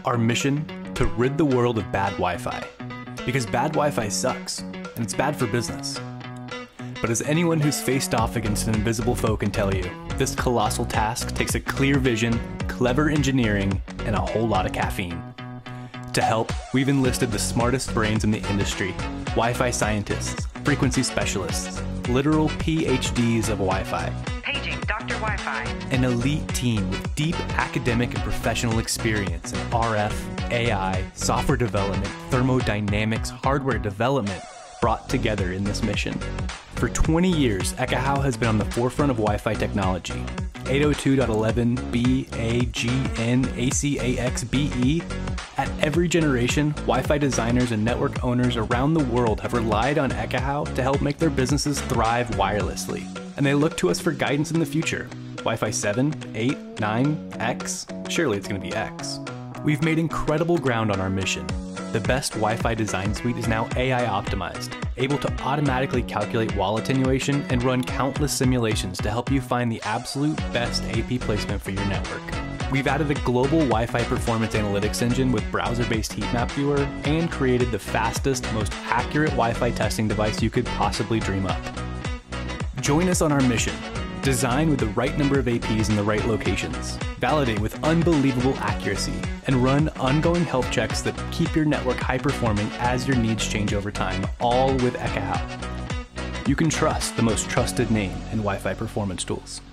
Our mission: to rid the world of bad Wi-Fi. Because bad Wi-Fi sucks, and it's bad for business. But as anyone who's faced off against an invisible foe can tell you, this colossal task takes a clear vision, clever engineering, and a whole lot of caffeine. To help, we've enlisted the smartest brains in the industry, Wi-Fi scientists, frequency specialists, literal PhDs of Wi-Fi. Paging Dr. Wi-Fi. An elite team with deep academic and professional experience in RF, AI, software development, thermodynamics, hardware development, brought together in this mission. For 20 years, Ekahau has been on the forefront of Wi-Fi technology. 802.11b, a, g, n, ACAX, BE. At every generation, Wi-Fi designers and network owners around the world have relied on Ekahau to help make their businesses thrive wirelessly. And they look to us for guidance in the future. Wi-Fi 7, 8, 9, X? Surely it's going to be X. We've made incredible ground on our mission. The best Wi-Fi design suite is now AI optimized, able to automatically calculate wall attenuation and run countless simulations to help you find the absolute best AP placement for your network. We've added a global Wi-Fi performance analytics engine with browser-based heatmap viewer and created the fastest, most accurate Wi-Fi testing device you could possibly dream up. Join us on our mission. Design with the right number of APs in the right locations, validate with unbelievable accuracy, and run ongoing health checks that keep your network high-performing as your needs change over time, all with Ekahau. You can trust the most trusted name in Wi-Fi performance tools.